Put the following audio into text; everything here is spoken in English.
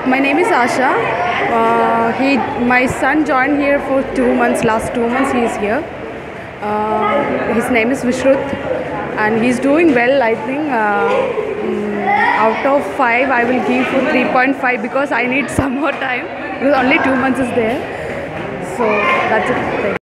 My name is Asha. My son joined here for 2 months. Last 2 months he is here. His name is Vishrut, and he's doing well. I think out of 5, I will give for 3.5 because I need some more time. Because only 2 months is there. So that's it.